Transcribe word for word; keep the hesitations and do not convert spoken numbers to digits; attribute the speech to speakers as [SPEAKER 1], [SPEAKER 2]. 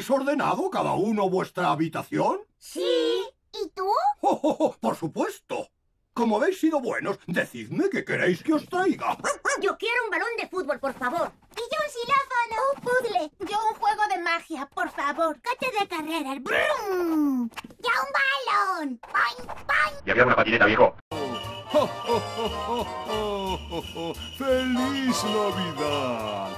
[SPEAKER 1] ¿Habéis ordenado cada uno vuestra habitación?
[SPEAKER 2] Sí. ¿Y tú?
[SPEAKER 1] Oh, oh, oh, por supuesto. Como habéis sido buenos, decidme qué queréis que os traiga.
[SPEAKER 2] Yo quiero un balón de fútbol, por favor.
[SPEAKER 3] Y yo un xilófono. Un puzzle. Yo un juego de magia, por favor. Coche de carreras. ¡Brum! ¡Ya un balón! ¡Boing, boing!
[SPEAKER 4] Y había una patineta, viejo.
[SPEAKER 5] ¡Feliz Navidad!